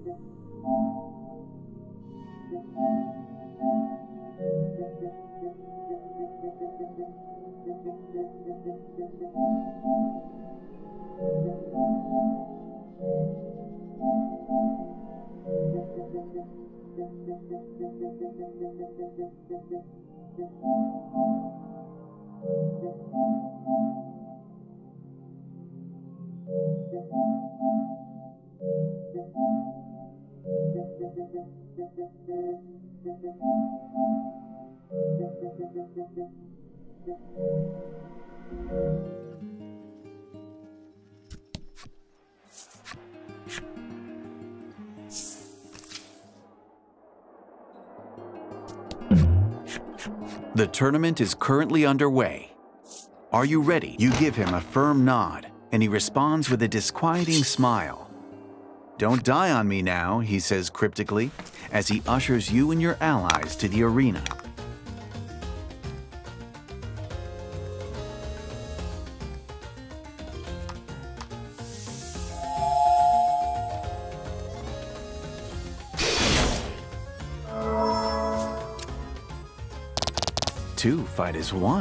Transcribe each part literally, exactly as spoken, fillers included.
The tournament is currently underway. Are you ready? You give him a firm nod, and he responds with a disquieting smile. Don't die on me now, he says cryptically, as he ushers you and your allies to the arena. Two fight as one.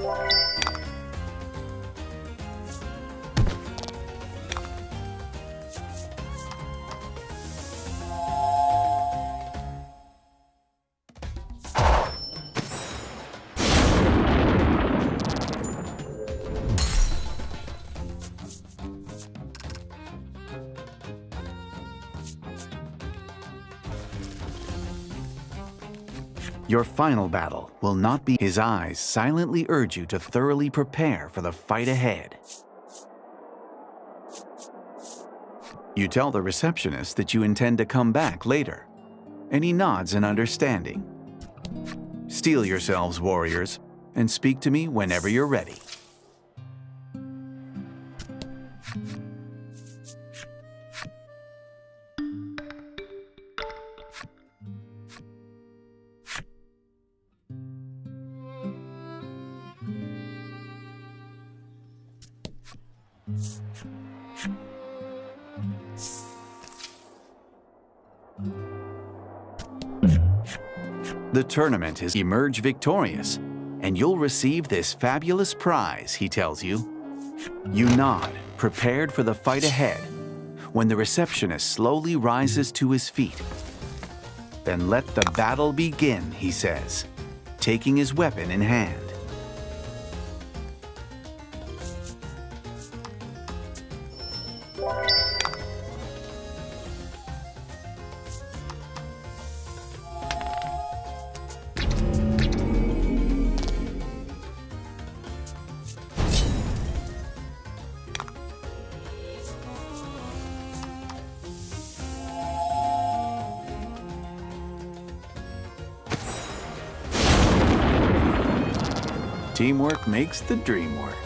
Your final battle will not be. His eyes silently urge you to thoroughly prepare for the fight ahead. You tell the receptionist that you intend to come back later, and he nods in understanding. Steel yourselves, warriors, and speak to me whenever you're ready. The tournament is emerge victorious, and you'll receive this fabulous prize, he tells you. You nod, prepared for the fight ahead, when the receptionist slowly rises to his feet. Then let the battle begin, he says, taking his weapon in hand. Teamwork makes the dream work.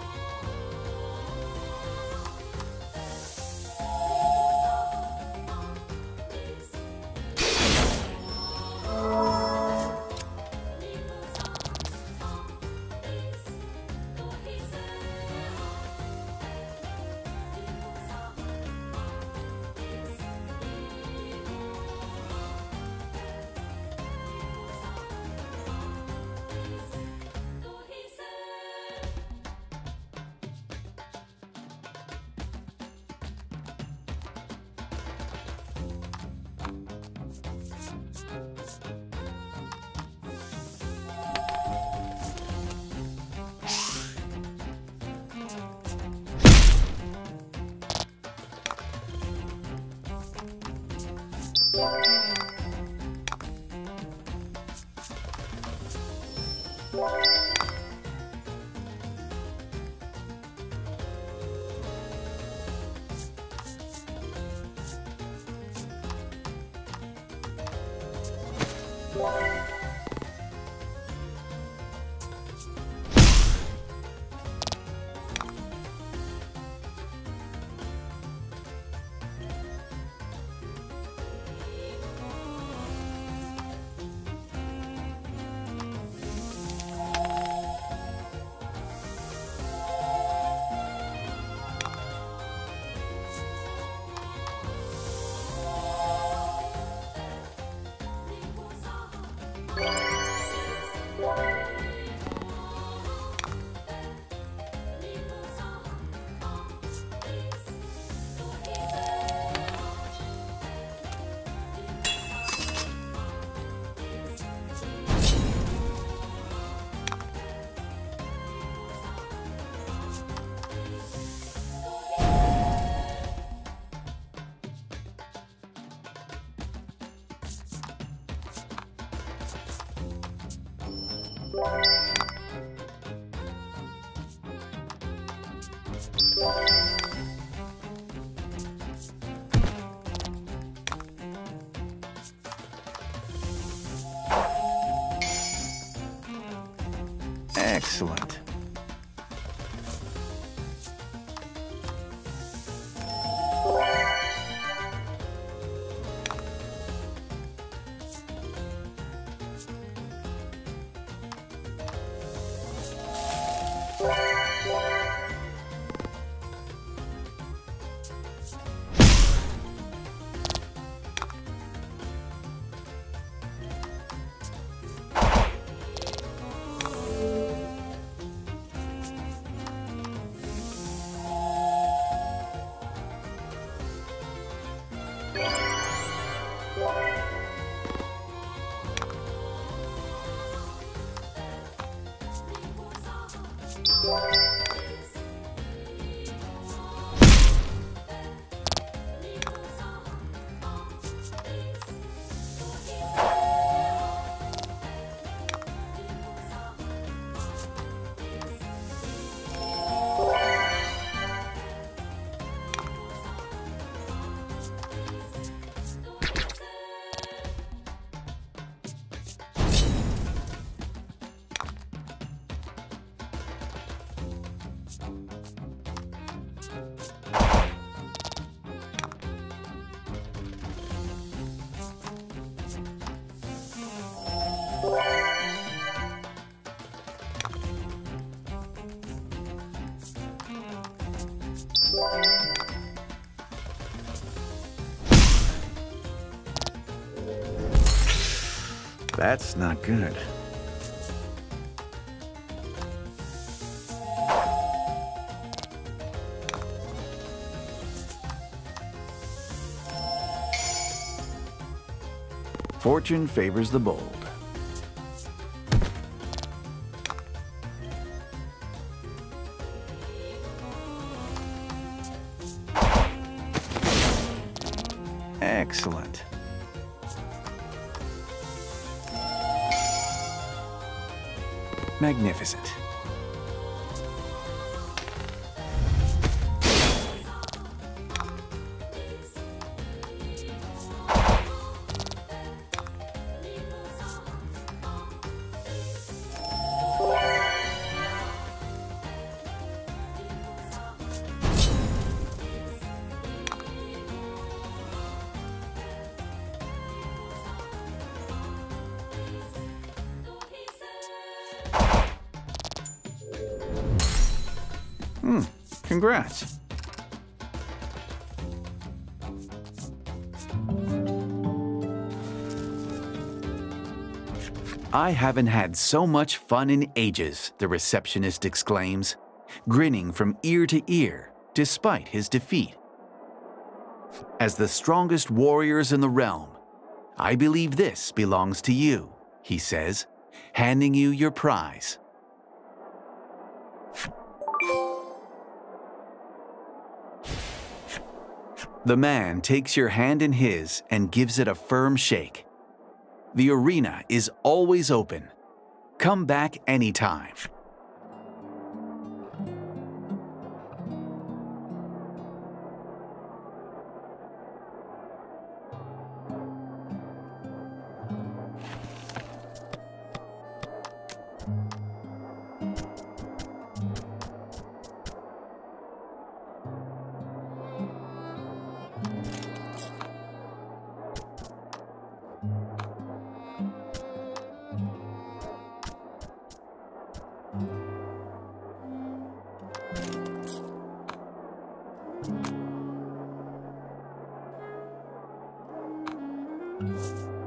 Excellent. That's not good. Fortune favors the bold. Excellent. Magnificent. Hmm, congrats. I haven't had so much fun in ages, the receptionist exclaims, grinning from ear to ear despite his defeat. As the strongest warriors in the realm, I believe this belongs to you, he says, handing you your prize. The man takes your hand in his and gives it a firm shake. The arena is always open. Come back anytime. You